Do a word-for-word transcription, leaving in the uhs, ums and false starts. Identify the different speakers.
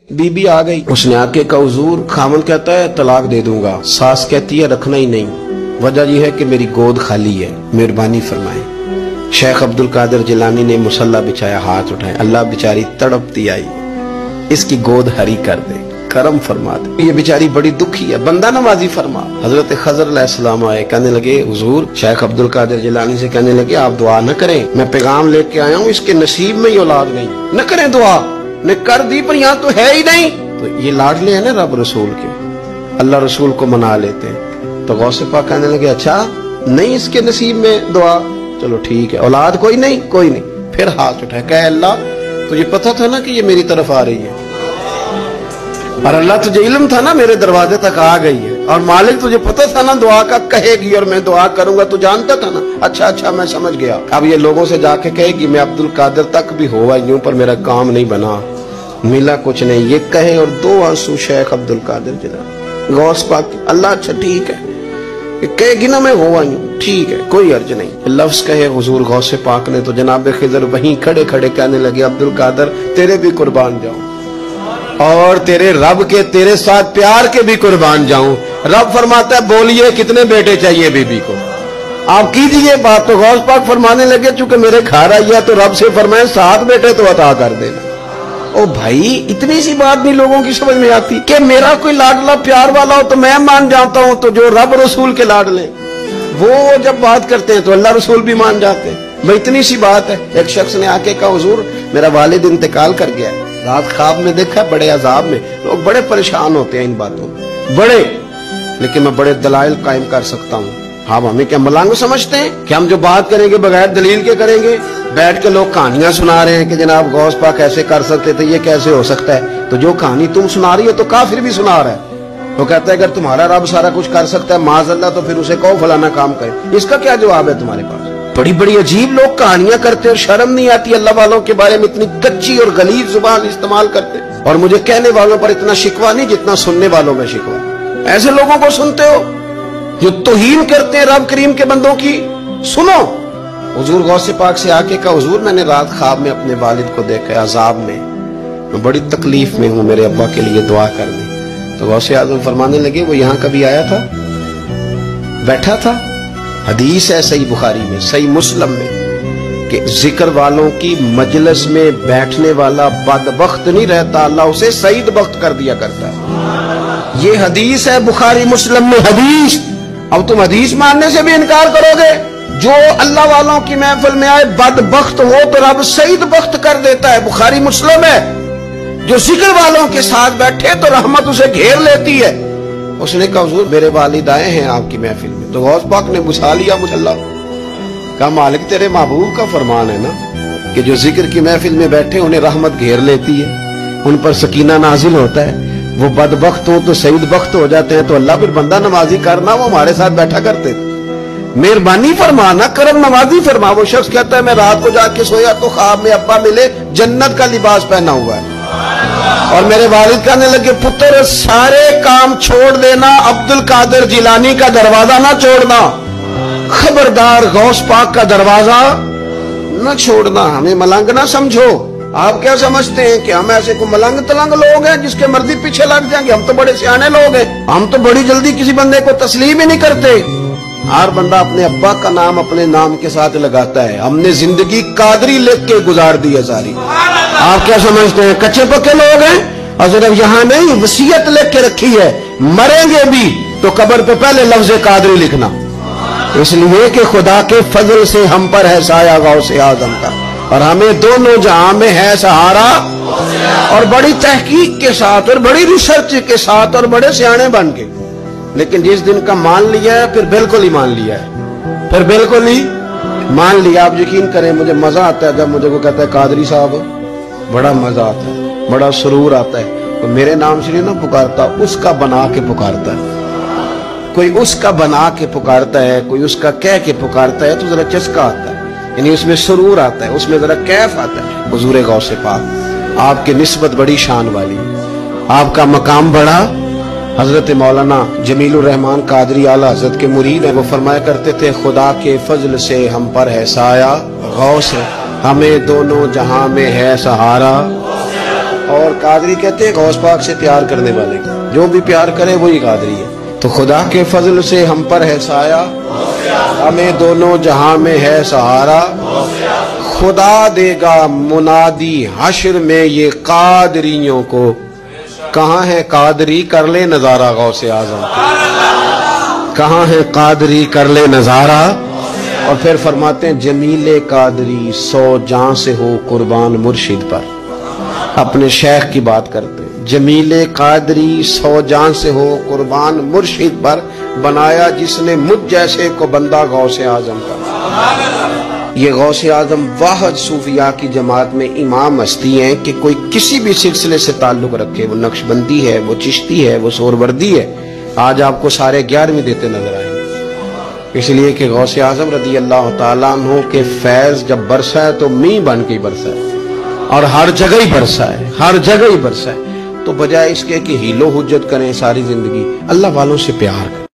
Speaker 1: बीबी आ गई, उसने आके कहा हुजूर, खामन कहता है तलाक दे दूंगा, सास कहती है रखना ही नहीं, वजह यह है कि मेरी गोद खाली है, मेहरबानी फरमाए। शेख अब्दुल कादिर जिलानी ने मुसल्ला बिछाया, हाथ उठाए, अल्लाह बेचारी तड़पती आई, इसकी गोद हरी कर दे, करम फरमा दे, ये बेचारी बड़ी दुखी है, बंदा नवाजी फरमा। हजरत खजर अलैहिस्सलाम आए, कहने लगे हुजूर, शेख अब्दुल कादिर जिलानी से कहने लगे आप दुआ न करें, मैं पैगाम लेके आया हूँ, इसके नसीब में ही औलाद नहीं, न करें दुआ, ने कर दी पर यहाँ तो है ही नहीं। तो ये लाडले हैं ना रब रसूल के, अल्लाह रसूल को मना लेते हैं। तो गौसे पाक कहने लगे अच्छा नहीं इसके नसीब में दुआ, चलो ठीक है, औलाद कोई नहीं, कोई नहीं। फिर हाथ उठाए, कहे अल्लाह तुझे पता था ना कि ये मेरी तरफ आ रही है, और अल्लाह तुझे इल्म था ना मेरे दरवाजे तक आ गई है, और मालिक तुझे पता था ना दुआ का कहेगी और मैं दुआ करूंगा, तू जानता था ना। अच्छा अच्छा मैं समझ गया। अब ये लोगों से जाके कहेगी मैं अब्दुल कादिर तक भी हुआ यूं पर मेरा काम नहीं बना, मिला कुछ नहीं, ये कहे और दो आंसू शेख अब्दुल कादिर जिलानी गौस पाक, अल्लाह अच्छा ठीक है, ये कहेगी ना मैं हुआ यूं, ठीक है कोई अर्ज नहीं। लफ्ज कहे हुजूर गौसे पाक ने तो जनाब खिजर वहीं खड़े खड़े कहने लगे अब्दुल कादिर तेरे भी कुर्बान जाऊं, और तेरे रब के तेरे साथ प्यार के भी कुर्बान जाऊं। रब फरमाता है बोलिए कितने बेटे चाहिए बीबी को, आप कीजिए बात। तो गौस पाक फरमाने लगे चूंकि मेरे घर आई है तो रब से फरमाए सात बेटे तो अता कर देना। ओ भाई इतनी सी बात नहीं लोगों की समझ में आती कि मेरा कोई लाडला प्यार वाला हो तो मैं मान जाता हूं, तो जो रब रसूल के लाडले वो जब बात करते हैं तो अल्लाह रसूल भी मान जाते हैं। भाई इतनी सी बात है। एक शख्स ने आके कहा हुजूर मेरा वालिद इंतकाल कर गया, रात ख्वाब में देखा बड़े अजाब में, लोग बड़े परेशान होते हैं इन बातों में बड़े, लेकिन मैं बड़े दलाइल कायम कर सकता हूँ। हाँ हमें क्या मलंग समझते हैं कि हम जो बात करेंगे बगैर दलील के करेंगे? बैठ के लोग कहानियां सुना रहे हैं कि जनाब गौस पाक ऐसे कर सकते थे, ये कैसे हो सकता है। तो जो कहानी तुम सुना रही हो तो काफिर भी सुना रहा है। वो कहता है अगर तुम्हारा रब सारा कुछ कर सकता है माज़अल्लाह तो फिर उसे कहो फलाना काम करे, इसका क्या जवाब है तुम्हारे पास? बड़ी बड़ी अजीब लोग कहानियां करते और शर्म नहीं आती अल्लाह वालों के बारे में इतनी कच्ची और गलीज जुबान इस्तेमाल करते, और मुझे कहने वालों पर इतना शिकवा नहीं जितना सुनने वालों में शिकवा। ऐसे लोगों को सुनते हो जो तौहीन करते हैं रब करीम के बंदों की। सुनो हुजूर गौसे पाक से आके कहा हुजूर मैंने रात ख्वाब में अपने वालिद को देखा अजाब में, मैं बड़ी तकलीफ में हूँ, मेरे अब्बा के लिए दुआ कर दी। तो गौसे आजम फरमाने लगे वो यहाँ कभी आया था, बैठा था। हदीस है सही बुखारी में सही मुस्लिम में कि जिक्र वालों की मजलिस में बैठने वाला बदबख्त नहीं रहता, अल्लाह उसे सईद बख्त कर दिया करता है। ये हदीस है बुखारी मुस्लिम में हदीस। अब तुम हदीस मानने से भी इनकार करोगे? जो अल्लाह वालों की महफिल में आए बदबख्त हो तो रब सईद बख्त कर देता है, बुखारी मुस्लिम है। जो जिक्र वालों के साथ बैठे तो रहमत उसे घेर लेती है। उसने कहा हुजूर मेरे वालिद आए हैं आपकी महफिल में। तो गौस पाक ने बुझा लिया मुझल्ला, कहा मालिक तेरे महबूब का फरमान है ना कि जो जिक्र की महफिल में बैठे उन्हें रहमत घेर लेती है, उन पर सकीना नाजिल होता है, वो बदबख्त हो तो सईद बख्त हो जाते हैं। तो अल्लाह फिर बंदा नमाजी करना, वो हमारे साथ बैठा करते थे, मेहरबानी फरमाना करम नवाजी फरमा। वो शख्स कहता है मैं रात को जाके सोया तो ख्वाब में अब्बा मिले जन्नत का लिबास पहना हुआ है, और मेरे वालिद कहने लगे पुत्र सारे काम छोड़ देना, अब्दुल कादिर जिलानी का दरवाजा ना छोड़ना, खबरदार गौस पाक का दरवाजा न छोड़ना, हमें मलंग ना समझो। आप क्या समझते हैं कि हम ऐसे को मलंग तलंग लोग हैं जिसके मर्जी पीछे लग जाएंगे? हम तो बड़े सियाने लोग हैं, हम तो बड़ी जल्दी किसी बंदे को तस्लीम ही नहीं करते। हर बंदा अपने अब्बा का नाम अपने नाम के साथ लगाता है। हमने जिंदगी कादरी लिख के गुजार दी है सारी। आप क्या समझते हैं कच्चे पक्के लोग हैं? और सिर्फ यहाँ नहीं वसीयत लिख के रखी है, मरेंगे भी तो कब्र पे पहले लफ्ज कादरी लिखना, इसलिए कि खुदा के फजल से हम पर है साया गौसे आजम का, और हमें दोनों जहां में है सहारा। और बड़ी तहकीक के साथ और बड़ी रिसर्च के साथ और बड़े सियाने बन के, लेकिन जिस दिन का मान लिया है फिर बिल्कुल ही मान लिया है, फिर बिल्कुल ही मान लिया। आप यकीन करें मुझे मजा आता है जब मुझे को कहता है कादरी साहब, बड़ा मजा आता है, बड़ा सुरूर आता है। तो मेरे नाम से नहीं ना पुकारता, उसका बना के पुकारता है। कोई उसका बना के पुकारता है, कोई उसका कह के पुकारता है, तो जरा चस्का आता है, यानी उसमें सुरूर आता है, उसमें जरा कैफ आता है। हुजूर गौसे पाक आपकी निस्बत बड़ी शान वाली, आपका मकाम बड़ा। हजरत मौलाना जमीलुर रहमान कादरी आला हजरत के मुरीद हैं, वो फरमाया करते थे खुदा के फजल से हम पर है साया गौस है, हमें दोनों जहां में है सहारा। اور قادری کہتے ہیں غوث پاک سے پیار کرنے والے، جو بھی پیار کرے وہی قادری ہے۔ تو خدا کے فضل سے ہم پر ہے سایہ، ہمیں دونوں جہاں میں ہے سہارا، خدا دے گا منادی حشر میں یہ قادریوں کو، کہاں ہے قادری کر لے نظارہ غوث اعظم کا، کہاں ہے قادری کر لے نظارہ۔ اور پھر فرماتے ہیں جمیل قادری سو جان سے ہو قربان مرشد پر، اپنے شیخ کی بات کرتے ہیں، جمیل قادری سو جان سے ہو قربان مرشد پر، بنایا جس نے مجھ جیسے کو بندہ غوث اعظم کا۔ یہ غوث اعظم واحد صوفیاء کی جماعت میں امام ہستی ہیں کہ کوئی کسی بھی سلسلے سے تعلق رکھے، وہ نقشبندی ہے، وہ چشتی ہے، وہ سہروردی ہے، آج آپ کو سارے گیارہویں دیتے نظر آئیں گے، اس لیے کہ غوث اعظم رضی اللہ تعالیٰ عنہ کے فیض جب برسا ہے تو می بن کے برسا ہے، اور ہر جگہ ہی برسا ہے، ہر جگہ ہی برسا ہے۔ تو بجائے اس کے کہ ہیلو حجت کریں ساری زندگی، اللہ والوں سے پیار کریں۔